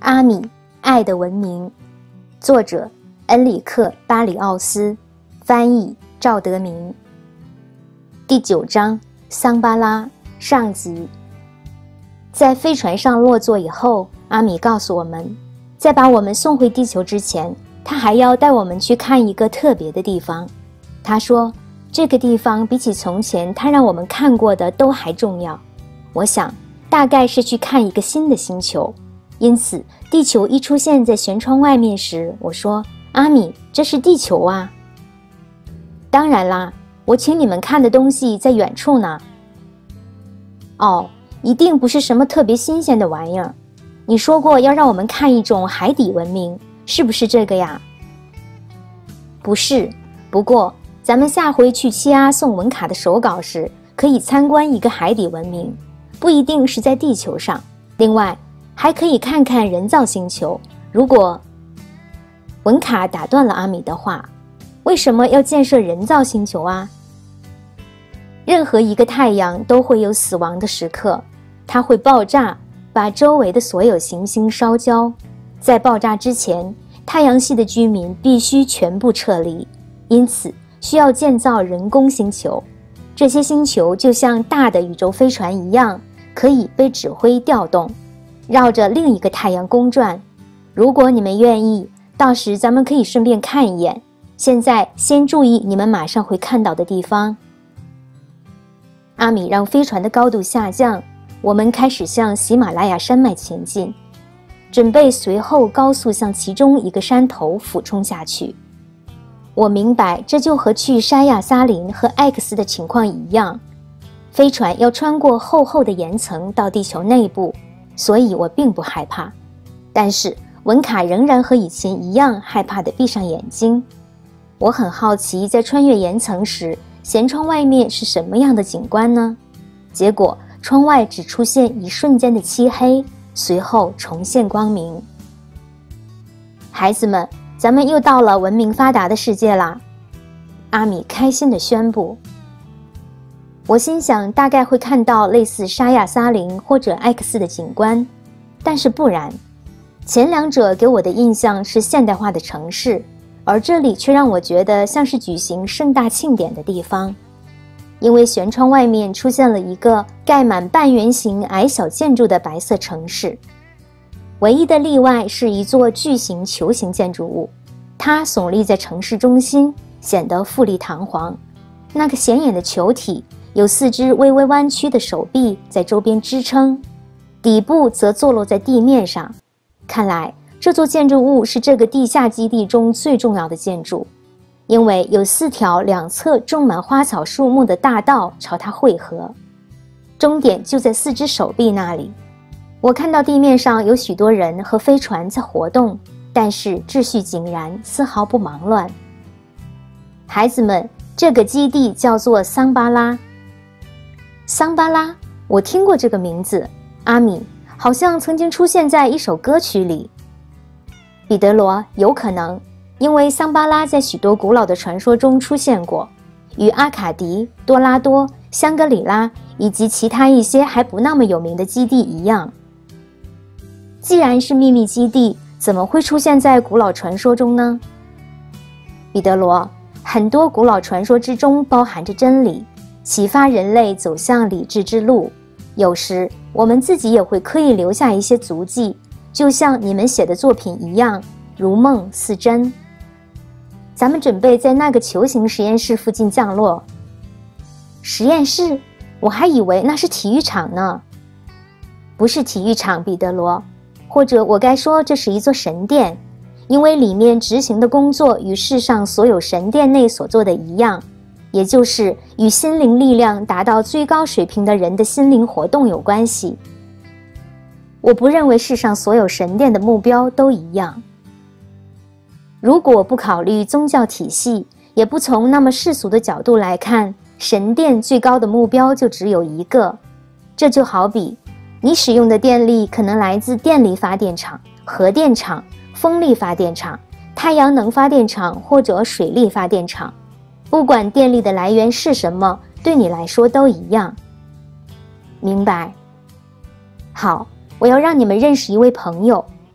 阿米，爱的文明，作者恩里克·巴里奥斯，翻译赵德明。第9章，桑巴拉上集。在飞船上落座以后，阿米告诉我们，在把我们送回地球之前，他还要带我们去看一个特别的地方。他说，这个地方比起从前他让我们看过的都还重要。我想，大概是去看一个新的星球。因此，地球一出现在舷窗外面时，我说：“阿米，这是地球啊！”当然啦，我请你们看的东西在远处呢。哦，一定不是什么特别新鲜的玩意儿。你说过要让我们看一种海底文明，是不是这个呀？不是，不过咱们下回去契阿送文卡的手稿时，可以参观一个海底文明，不一定是在地球上。另外，还可以看看人造星球。如果文卡打断了阿米的话，为什么要建设人造星球啊？任何一个太阳都会有死亡的时刻，它会爆炸，把周围的所有行星烧焦。在爆炸之前，太阳系的居民必须全部撤离，因此需要建造人工星球。这些星球就像大的宇宙飞船一样，可以被指挥调动，绕着另一个太阳公转。如果你们愿意，到时咱们可以顺便看一眼。现在先注意你们马上会看到的地方。阿米让飞船的高度下降，我们开始向喜马拉雅山脉前进，准备随后高速向其中一个山头俯冲下去。我明白，这就和去沙亚萨林和 X 的情况一样，飞船要穿过厚厚的岩层到地球内部，所以我并不害怕。但是文卡仍然和以前一样害怕地闭上眼睛。我很好奇，在穿越岩层时，舷窗外面是什么样的景观呢？结果窗外只出现一瞬间的漆黑，随后重现光明。孩子们，咱们又到了文明发达的世界啦！阿米开心地宣布。我心想，大概会看到类似沙亚萨林或者 X 的景观，但是不然。前两者给我的印象是现代化的城市，而这里却让我觉得像是举行盛大庆典的地方。因为舷窗外面出现了一个盖满半圆形矮小建筑的白色城市，唯一的例外是一座巨型球形建筑物，它耸立在城市中心，显得富丽堂皇。那个显眼的球体有4只微微弯曲的手臂在周边支撑，底部则坐落在地面上。看来这座建筑物是这个地下基地中最重要的建筑，因为有4条两侧种满花草树木的大道朝它汇合，终点就在4只手臂那里。我看到地面上有许多人和飞船在活动，但是秩序井然，丝毫不忙乱。孩子们，这个基地叫做桑巴拉。桑巴拉，我听过这个名字，阿米，好像曾经出现在一首歌曲里。彼得罗，有可能，因为桑巴拉在许多古老的传说中出现过，与阿卡迪、多拉多、香格里拉以及其他一些还不那么有名的基地一样。既然是秘密基地，怎么会出现在古老传说中呢？彼得罗，很多古老传说之中包含着真理，启发人类走向理智之路。有时我们自己也会刻意留下一些足迹，就像你们写的作品一样，如梦似真。咱们准备在那个球形实验室附近降落。实验室？我还以为那是体育场呢。不是体育场，彼得罗，或者我该说这是一座神殿，因为里面执行的工作与世上所有神殿内所做的一样，也就是与心灵力量达到最高水平的人的心灵活动有关系。我不认为世上所有神殿的目标都一样。如果不考虑宗教体系，也不从那么世俗的角度来看，神殿最高的目标就只有一个。这就好比你使用的电力可能来自电力发电厂、核电厂、风力发电厂、太阳能发电厂或者水力发电厂。不管电力的来源是什么，对你来说都一样。明白？好，我要让你们认识一位朋友，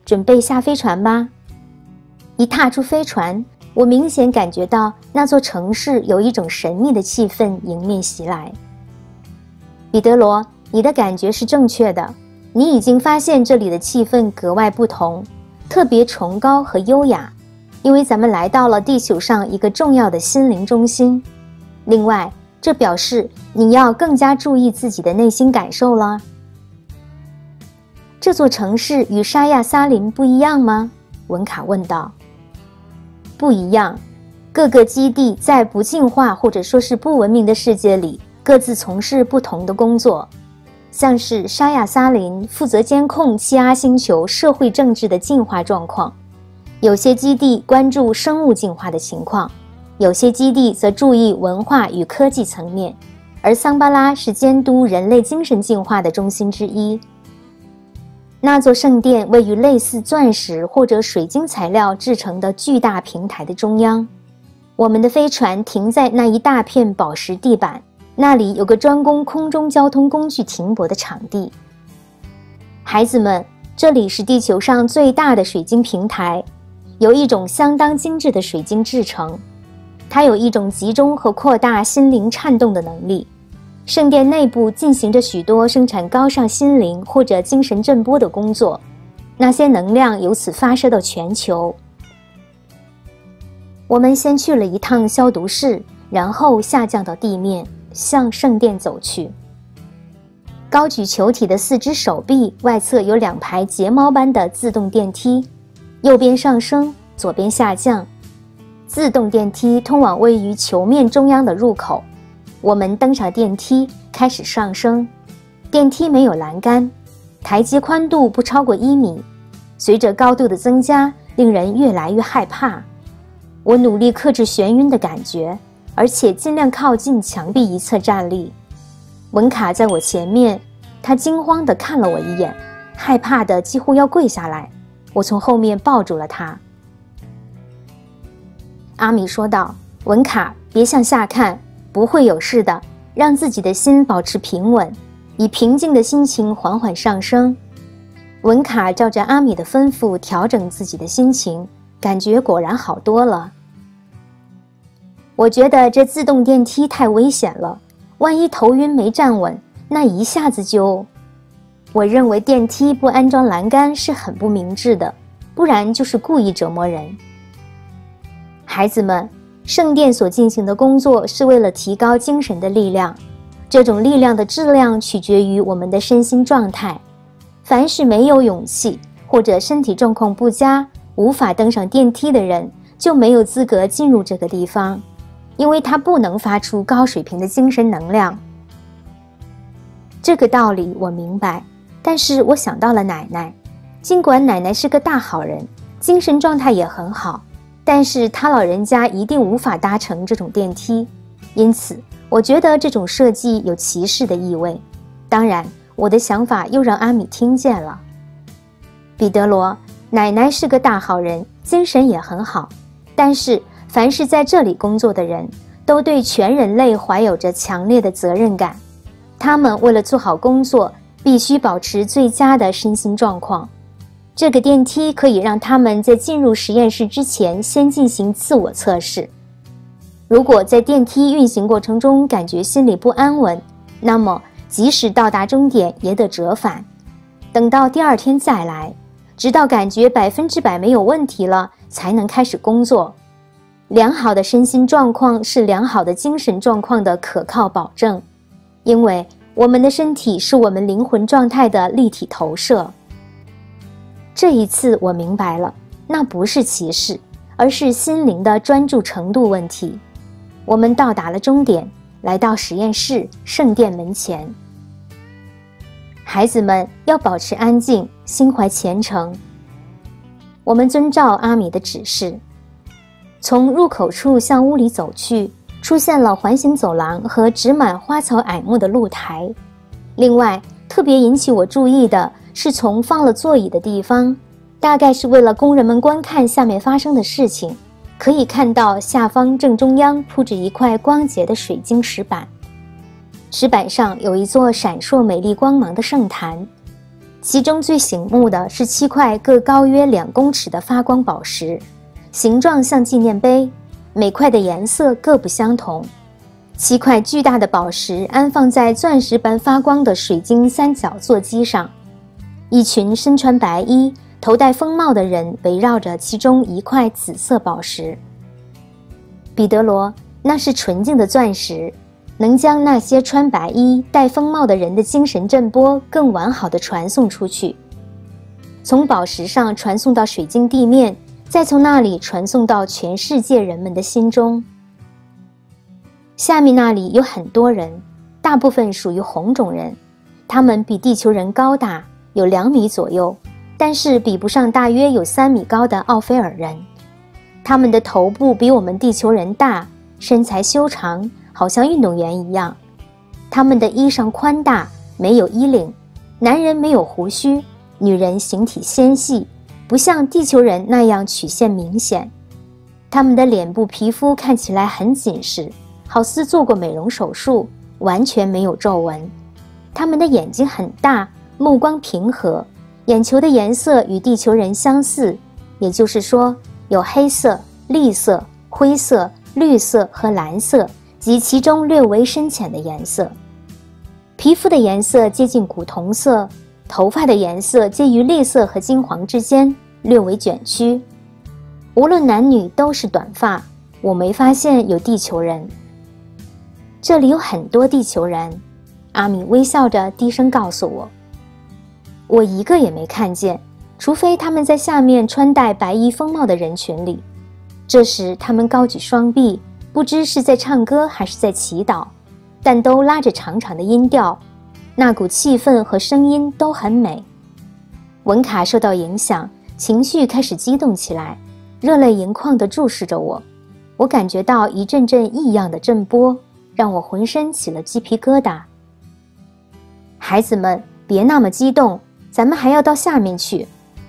准备下飞船吧。一踏出飞船，我明显感觉到那座城市有一种神秘的气氛迎面袭来。彼得罗，你的感觉是正确的，你已经发现这里的气氛格外不同，特别崇高和优雅，因为咱们来到了地球上一个重要的心灵中心。另外，这表示你要更加注意自己的内心感受了。这座城市与沙亚萨林不一样吗？文卡问道。不一样，各个基地在不进化或者说是不文明的世界里，各自从事不同的工作。像是沙亚萨林负责监控七阿星球社会政治的进化状况，有些基地关注生物进化的情况，有些基地则注意文化与科技层面，而桑巴拉是监督人类精神进化的中心之一。那座圣殿位于类似钻石或者水晶材料制成的巨大平台的中央，我们的飞船停在那一大片宝石地板，那里有个专供空中交通工具停泊的场地。孩子们，这里是地球上最大的水晶平台，由一种相当精致的水晶制成，它有一种集中和扩大心灵颤动的能力。圣殿内部进行着许多生产高尚心灵或者精神振波的工作，那些能量由此发射到全球。我们先去了一趟消毒室，然后下降到地面，向圣殿走去。高举球体的4只手臂外侧有2排睫毛般的自动电梯，右边上升，左边下降。自动电梯通往位于球面中央的入口。我们登上电梯，开始上升。电梯没有栏杆，台阶宽度不超过1米。随着高度的增加，令人越来越害怕。我努力克制眩晕的感觉，而且尽量靠近墙壁一侧站立。文卡在我前面，他惊慌地看了我一眼，害怕得几乎要跪下来。我从后面抱住了他。阿米说道：“文卡，别向下看。不会有事的，让自己的心保持平稳，以平静的心情缓缓上升。”文卡照着阿米的吩咐调整自己的心情，感觉果然好多了。我觉得这自动电梯太危险了，万一头晕没站稳，那一下子就……我认为电梯不安装栏杆是很不明智的，不然就是故意折磨人。孩子们，圣殿所进行的工作是为了提高精神的力量，这种力量的质量取决于我们的身心状态。凡是没有勇气或者身体状况不佳，无法登上电梯的人，就没有资格进入这个地方，因为他不能发出高水平的精神能量。这个道理我明白，但是我想到了奶奶。尽管奶奶是个大好人，精神状态也很好，但是她老人家一定无法搭乘这种电梯，因此我觉得这种设计有歧视的意味。当然，我的想法又让阿米听见了。彼得罗，奶奶是个大好人，精神也很好，但是凡是在这里工作的人，都对全人类怀有着强烈的责任感。他们为了做好工作，必须保持最佳的身心状况。这个电梯可以让他们在进入实验室之前先进行自我测试。如果在电梯运行过程中感觉心里不安稳，那么即使到达终点也得折返，等到第2天再来，直到感觉100%没有问题了，才能开始工作。良好的身心状况是良好的精神状况的可靠保证，因为我们的身体是我们灵魂状态的立体投射。这一次我明白了，那不是歧视，而是心灵的专注程度问题。我们到达了终点，来到实验室圣殿门前。孩子们要保持安静，心怀虔诚。我们遵照阿米的指示，从入口处向屋里走去，出现了环形走廊和植满花草矮木的露台。另外，特别引起我注意的是从放了座椅的地方，大概是为了工人们观看下面发生的事情，可以看到下方正中央铺着一块光洁的水晶石板，石板上有一座闪烁美丽光芒的圣坛， 其中最醒目的是7块各高约2公尺的发光宝石，形状像纪念碑，每块的颜色各不相同。7块巨大的宝石安放在钻石般发光的水晶三角座机上，一群身穿白衣、头戴风帽的人围绕着其中1块紫色宝石。彼得罗，那是纯净的钻石，能将那些穿白衣、戴风帽的人的精神震波更完好地传送出去，从宝石上传送到水晶地面，再从那里传送到全世界人们的心中。下面那里有很多人，大部分属于红种人，他们比地球人高大，有2米左右，但是比不上大约有3米高的奥菲尔人。他们的头部比我们地球人大，身材修长，好像运动员一样。他们的衣裳宽大，没有衣领，男人没有胡须，女人形体纤细，不像地球人那样曲线明显。他们的脸部皮肤看起来很紧实，好似做过美容手术，完全没有皱纹。他们的眼睛很大，目光平和，眼球的颜色与地球人相似，也就是说有黑色、栗色、灰色、绿色和蓝色及其中略微深浅的颜色。皮肤的颜色接近古铜色，头发的颜色介于栗色和金黄之间，略微卷曲。无论男女都是短发，我没发现有地球人。这里有很多地球人，阿米微笑着低声告诉我。我一个也没看见，除非他们在下面穿戴白衣风帽的人群里。这时他们高举双臂，不知是在唱歌还是在祈祷，但都拉着长长的音调，那股气氛和声音都很美。文卡受到影响，情绪开始激动起来，热泪盈眶地注视着我。我感觉到一阵阵异样的震波，让我浑身起了鸡皮疙瘩。孩子们，别那么激动，咱们还要到下面去。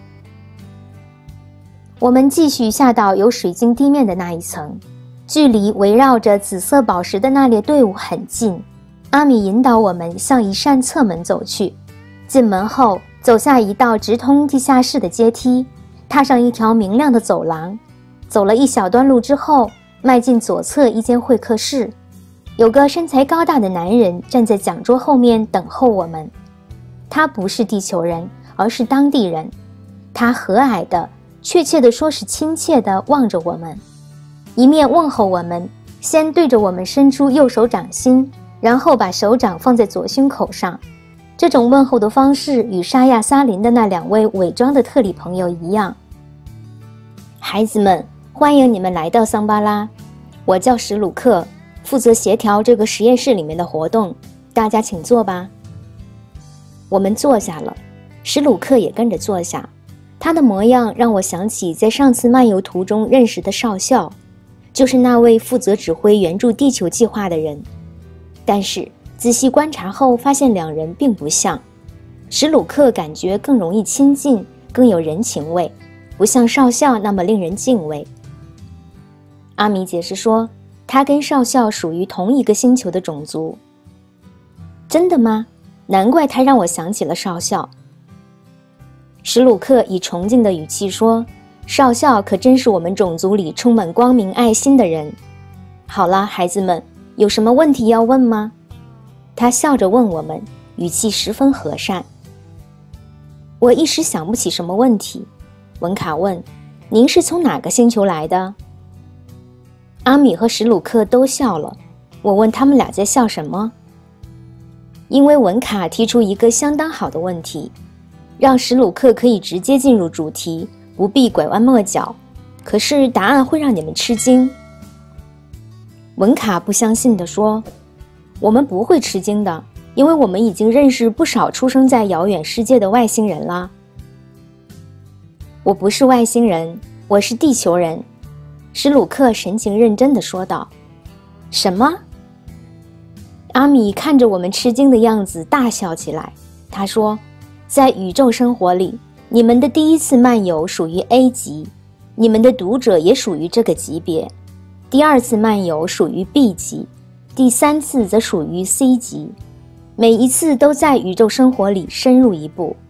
我们继续下到有水晶地面的那一层，距离围绕着紫色宝石的那列队伍很近。阿米引导我们向一扇侧门走去，进门后走下一道直通地下室的阶梯，踏上一条明亮的走廊，走了一小段路之后，迈进左侧一间会客室。有个身材高大的男人站在讲桌后面等候我们。他不是地球人，而是当地人。他和蔼的，确切地说是亲切地望着我们，一面问候我们，先对着我们伸出右手掌心，然后把手掌放在左胸口上。这种问候的方式与沙亚萨林的那2位伪装的特里朋友一样。孩子们，欢迎你们来到桑巴拉，我叫史鲁克，负责协调这个实验室里面的活动，大家请坐吧。我们坐下了，史鲁克也跟着坐下。他的模样让我想起在上次漫游途中认识的少校，就是那位负责指挥援助地球计划的人。但是仔细观察后发现2人并不像。史鲁克感觉更容易亲近，更有人情味，不像少校那么令人敬畏。阿米解释说，他跟少校属于同一个星球的种族。真的吗？难怪他让我想起了少校。史鲁克以崇敬的语气说，少校可真是我们种族里充满光明爱心的人。好了，孩子们，有什么问题要问吗？他笑着问我们，语气十分和善。我一时想不起什么问题。文卡问，您是从哪个星球来的？阿米和史鲁克都笑了。我问他们俩在笑什么。因为文卡提出一个相当好的问题，让史鲁克可以直接进入主题，不必拐弯抹角，可是答案会让你们吃惊。文卡不相信地说，我们不会吃惊的，因为我们已经认识不少出生在遥远世界的外星人啦。我不是外星人，我是地球人，史鲁克神情认真地说道。什么？阿米看着我们吃惊的样子大笑起来。他说，在宇宙生活里，你们的第一次漫游属于 A 级，你们的读者也属于这个级别。第2次漫游属于 B 级，第3次则属于 C 级。每一次都在宇宙生活里深入一步。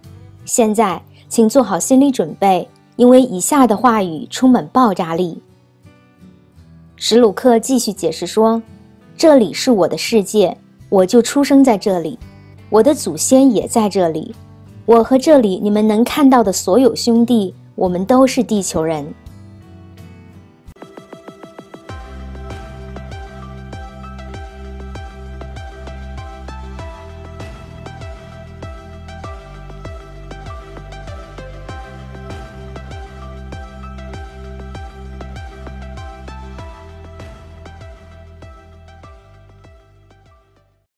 现在，请做好心理准备，因为以下的话语充满爆炸力。史鲁克继续解释说，这里是我的世界，我就出生在这里，我的祖先也在这里，我和这里你们能看到的所有兄弟，我们都是地球人。